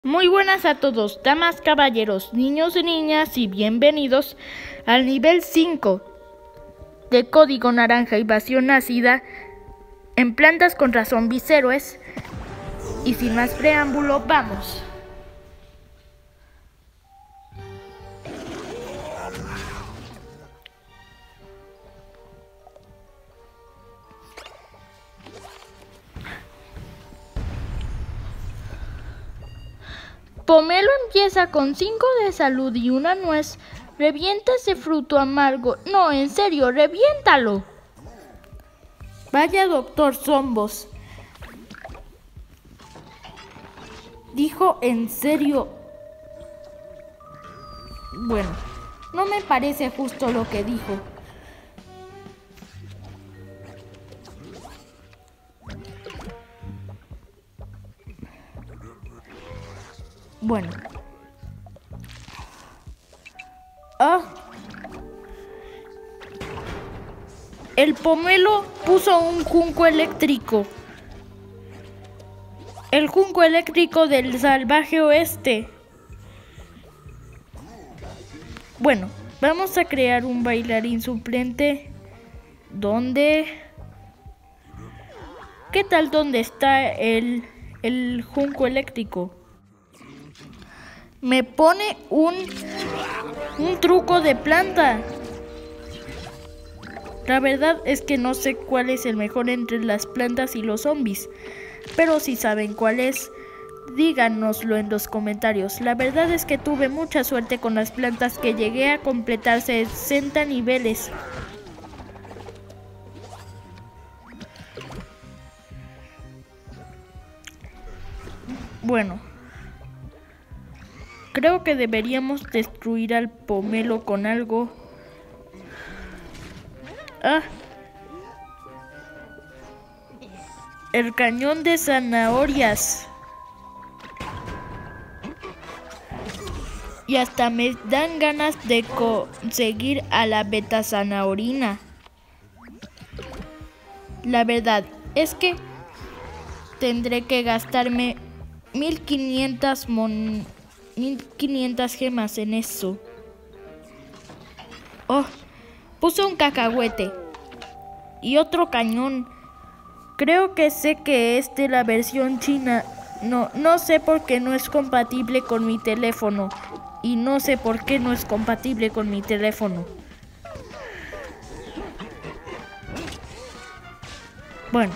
Muy buenas a todos, damas, caballeros, niños y niñas, y bienvenidos al nivel 5 de Código Naranja Invasión Ácida en Plantas contra Zombies Héroes. Y sin más preámbulo, vamos. Pomelo empieza con 5 de salud y una nuez. Revienta ese fruto amargo. No, en serio, reviéntalo. Vaya doctor Zombos. Dijo en serio. Bueno, no me parece justo lo que dijo. Bueno. El pomelo puso un junco eléctrico. El junco eléctrico del salvaje oeste. Bueno, vamos a crear un bailarín suplente. ¿Dónde? ¿Qué tal dónde está el junco eléctrico? Me pone un truco de planta. La verdad es que no sé cuál es el mejor entre las plantas y los zombies, pero si saben cuál es, díganoslo en los comentarios. La verdad es que tuve mucha suerte con las plantas, que llegué a completar 60 niveles. Bueno, creo que deberíamos destruir al pomelo con algo. El cañón de zanahorias. Y hasta me dan ganas de conseguir a la beta zanahorina. La verdad es que tendré que gastarme 1500 gemas en eso. Puse un cacahuete y otro cañón. Creo que sé que es de la versión china. No sé por qué no es compatible con mi teléfono. Y no sé por qué no es compatible con mi teléfono. Bueno.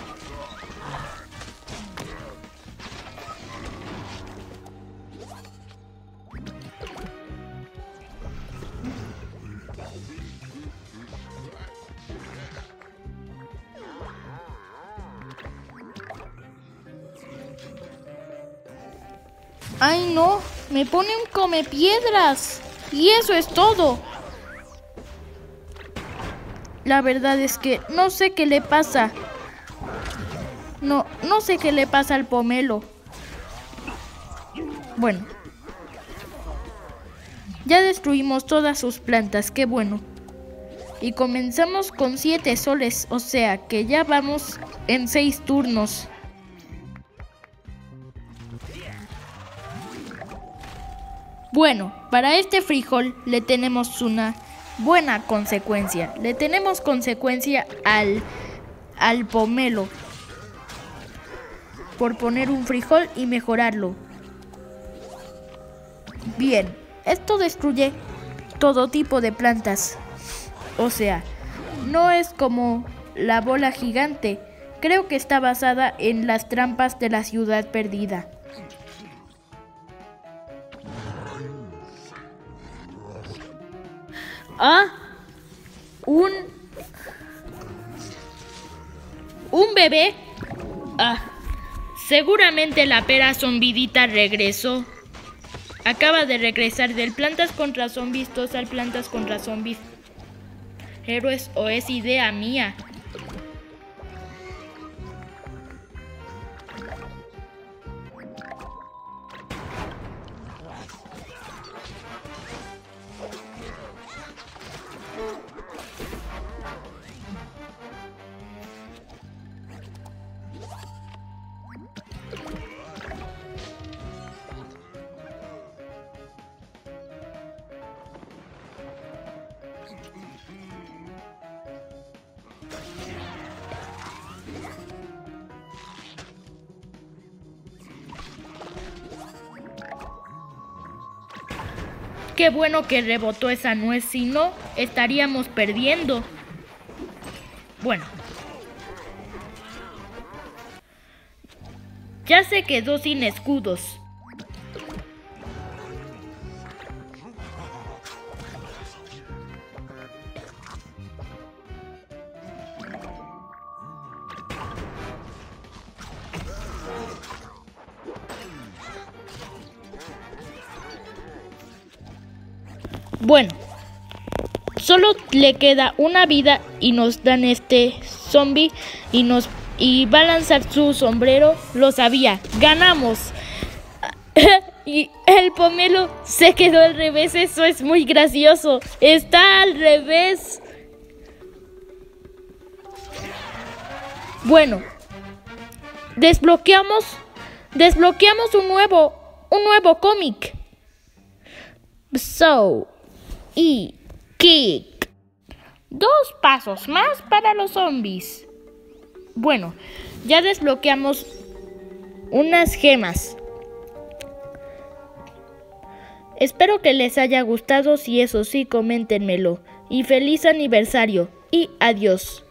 ¡Ay, no! Me pone un comepiedras. Y eso es todo. La verdad es que no sé qué le pasa. No sé qué le pasa al pomelo. Bueno. Ya destruimos todas sus plantas, qué bueno. Y comenzamos con 7 soles, o sea que ya vamos en 6 turnos. Bueno, para este frijol le tenemos una buena consecuencia. Le tenemos consecuencia al pomelo por poner un frijol y mejorarlo. Bien, esto destruye todo tipo de plantas. O sea, no es como la bola gigante. Creo que está basada en las trampas de la ciudad perdida. ¿Un bebé? Seguramente la pera zombidita regresó. Acaba de regresar del Plantas contra Zombies 2 al Plantas contra Zombies Héroes, o es idea mía. Qué bueno que rebotó esa nuez, si no, estaríamos perdiendo. Bueno. Ya se quedó sin escudos. Bueno, solo le queda una vida y nos dan este zombie y va a lanzar su sombrero. Lo sabía, ganamos. Y el pomelo se quedó al revés, eso es muy gracioso. Está al revés. Bueno, desbloqueamos un nuevo cómic. So y kick. 2 pasos más para los zombies. Bueno, ya desbloqueamos unas gemas. Espero que les haya gustado, si eso sí, coméntenmelo. Y feliz aniversario y adiós.